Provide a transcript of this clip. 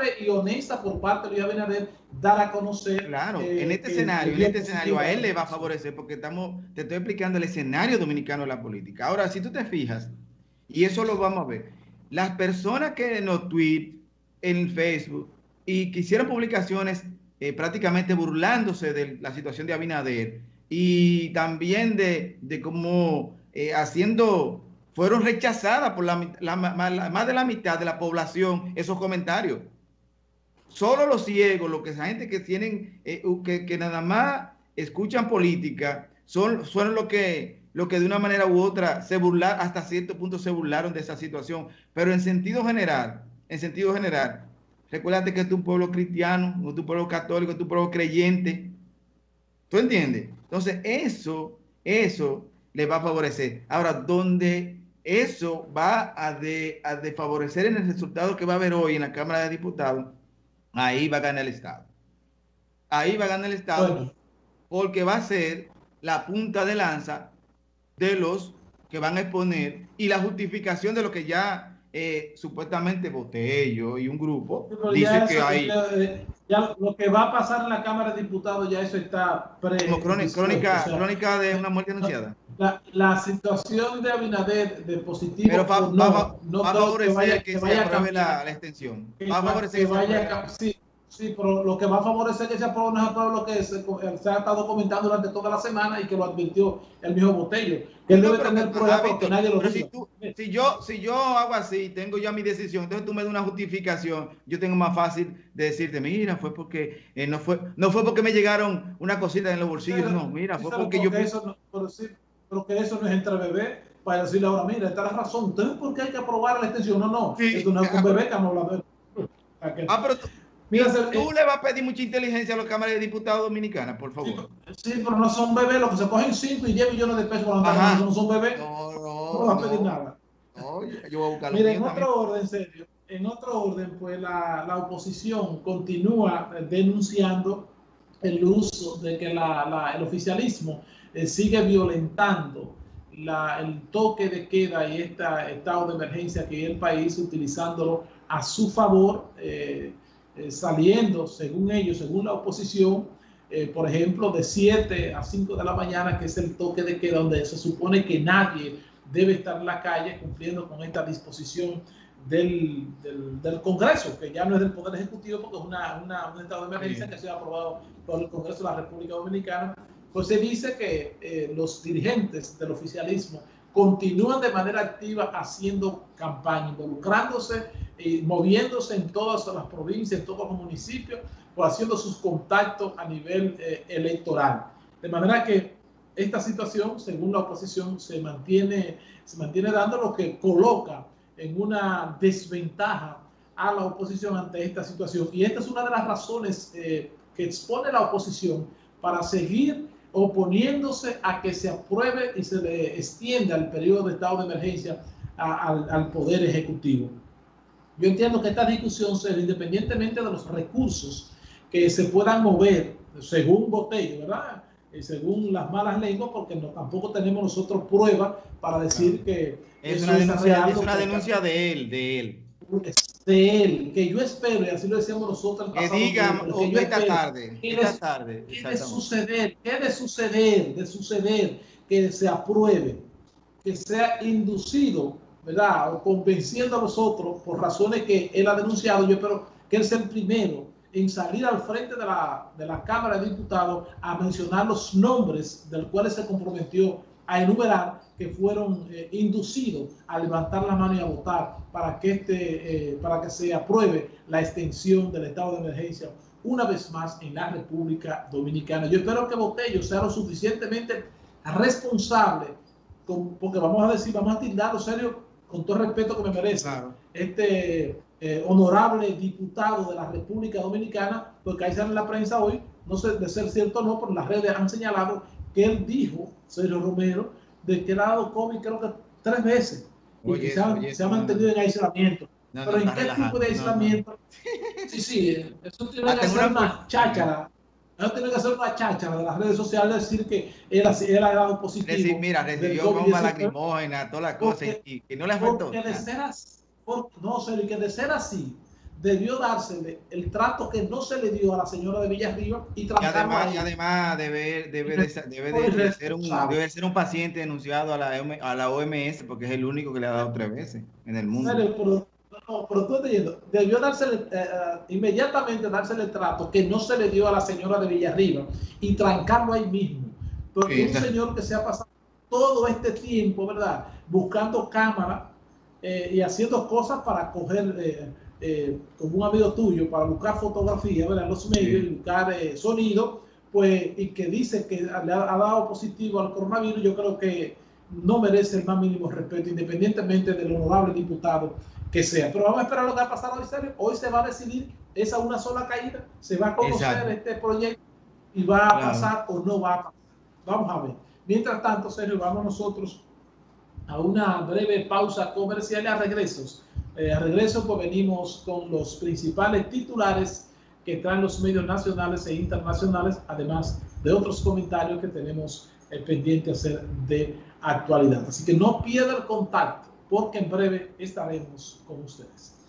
y honesta por parte de Luis Abinader dar a conocer. Claro, en este escenario a él le va a favorecer porque te estoy explicando el escenario dominicano de la política. Ahora, si tú te fijas, y eso lo vamos a ver, las personas que en los tweets, en Facebook, y que hicieron publicaciones prácticamente burlándose de la situación de Abinader y también de cómo fueron rechazadas por más de la mitad de la población esos comentarios. Solo los ciegos, esa gente que tienen, que nada más escuchan política, son los que de una manera u otra hasta cierto punto se burlaron de esa situación. Pero en sentido general, recuérdate que es un pueblo cristiano, es un pueblo católico, es un pueblo creyente. ¿Tú entiendes? Entonces, eso le va a favorecer. Ahora, donde eso va a desfavorecer en el resultado que va a haber hoy en la Cámara de Diputados, ahí va a ganar el Estado. Ahí va a ganar el Estado, bueno, porque va a ser la punta de lanza de los que van a exponer y la justificación de lo que ya supuestamente Botello y un grupo dice que hay... Ya lo que va a pasar en la Cámara de Diputados, ya eso está como crónica de una muerte anunciada. La situación de Abinader de positivo, pero va a favorecer que se apruebe la extensión. Va a favorecer que vaya, sí, pero lo que va a favorecer que se apruebe no es apruebe lo que se ha estado comentando durante toda la semana y que lo advirtió el mismo Botello. Que él debe tener pruebas porque nadie lo diga. Si yo hago así, tengo ya mi decisión, entonces tú me das una justificación, yo tengo más fácil de decirte, mira, fue porque no fue porque me llegaron una cosita en los bolsillos, pero, no, mira, fue porque yo... Pero que eso no es entre bebé para decirle ahora, mira, esta es la razón, entonces ¿por qué hay que aprobar la extensión? No, sí, esto no es un bebé que no la ve. Pero tú le vas a pedir mucha inteligencia a los cámaras de diputados dominicanas, por favor. Sí, pero no son bebés, los que se cogen 5 y 10 millones de pesos cuando no son bebés. No van a pedir nada. Yo voy a buscar mira, en otro orden, serio, pues la oposición continúa denunciando el uso de que el oficialismo sigue violentando el toque de queda y este estado de emergencia que el país, utilizándolo a su favor, saliendo, según ellos, según la oposición, por ejemplo, de 7 a 5 de la mañana, que es el toque de queda, donde se supone que nadie debe estar en la calle cumpliendo con esta disposición del Congreso, que ya no es del Poder Ejecutivo, porque es un estado de emergencia que ha sido aprobado por el Congreso de la República Dominicana. Pues se dice que los dirigentes del oficialismo continúan de manera activa haciendo campaña, involucrándose y moviéndose en todas las provincias, en todos los municipios, pues haciendo sus contactos a nivel electoral. De manera que esta situación, según la oposición, se mantiene dando, lo que coloca en una desventaja a la oposición ante esta situación. Y esta es una de las razones que expone la oposición para seguir oponiéndose a que se apruebe y se le extienda el periodo de estado de emergencia al Poder Ejecutivo. Yo entiendo que esta discusión, independientemente de los recursos que se puedan mover, según Botello, ¿verdad? Según las malas lenguas, porque tampoco tenemos nosotros pruebas para decir que es una denuncia de él. De él, que yo espero, y así lo decíamos nosotros el pasado, que diga esta tarde, ¿qué de suceder que se apruebe, que sea inducido, ¿verdad? O convenciendo a nosotros por razones que él ha denunciado? Yo espero que él sea el primero en salir al frente de la Cámara de Diputados a mencionar los nombres del cuales se comprometió a enumerar, que fueron inducidos a levantar la mano y a votar para que se apruebe la extensión del estado de emergencia una vez más en la República Dominicana. Yo espero que Botello sea lo suficientemente responsable, porque vamos a tildarlo serio, con todo el respeto que me merece, claro, honorable diputado de la República Dominicana, porque ahí sale en la prensa hoy, no sé de ser cierto o no, pero las redes han señalado que él dijo, Sergio Romero, de que él ha dado COVID creo que 3 veces, y que se ha mantenido en aislamiento. Pero ¿en qué tipo de aislamiento? Sí, eso tiene que ser una cháchara. Eso tiene que ser una cháchara de las redes sociales, decir que él ha dado positivo. Decir, mira, recibió bomba lacrimógena, todas las cosas, y no le afectó. Porque de ser así, no, Sergio, que de ser así, debió dársele el trato que no se le dio a la señora de Villarriba y tratarlo y además debe ser un paciente denunciado a la OMS porque es el único que le ha dado 3 veces en el mundo. Pero tú entiendes, debió dársele inmediatamente dársele el trato que no se le dio a la señora de Villarriba y trancarlo ahí mismo. Porque un señor que se ha pasado todo este tiempo, ¿verdad?, buscando cámara y haciendo cosas para coger, como un amigo tuyo, para buscar fotografía, ¿verdad?, en los medios, y buscar sonido, pues, y que dice que le ha dado positivo al coronavirus, yo creo que no merece el más mínimo respeto, independientemente del honorable diputado que sea. Pero vamos a esperar lo que va a pasar hoy, Sergio. Hoy se va a decidir esa una sola caída, se va a conocer este proyecto y va a pasar o no va a pasar. Vamos a ver. Mientras tanto, Sergio, vamos nosotros a una breve pausa comercial y a regresos. A regreso, pues venimos con los principales titulares que traen los medios nacionales e internacionales, además de otros comentarios que tenemos pendiente hacer de actualidad. Así que no pierda el contacto, porque en breve estaremos con ustedes.